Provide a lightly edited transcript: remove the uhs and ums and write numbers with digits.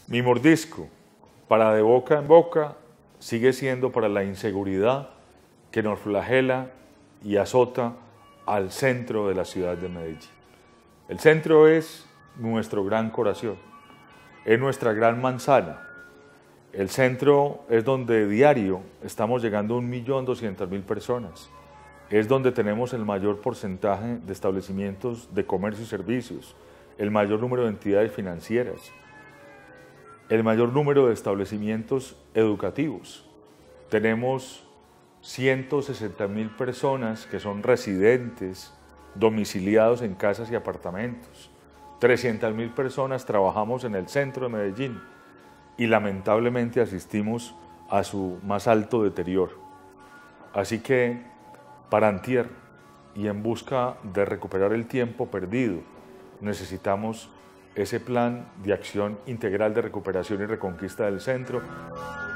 Mi mordisco para de boca en boca sigue siendo para la inseguridad que nos flagela y azota al centro de la ciudad de Medellín. El centro es nuestro gran corazón, es nuestra gran manzana. El centro es donde diario estamos llegando a 1.200.000 personas. Es donde tenemos el mayor porcentaje de establecimientos de comercio y servicios, el mayor número de entidades financieras, el mayor número de establecimientos educativos. Tenemos 160.000 personas que son residentes, domiciliados en casas y apartamentos. 300.000 personas trabajamos en el centro de Medellín y lamentablemente asistimos a su más alto deterioro. Así que, para antier y en busca de recuperar el tiempo perdido, necesitamos ese plan de acción integral de recuperación y reconquista del centro.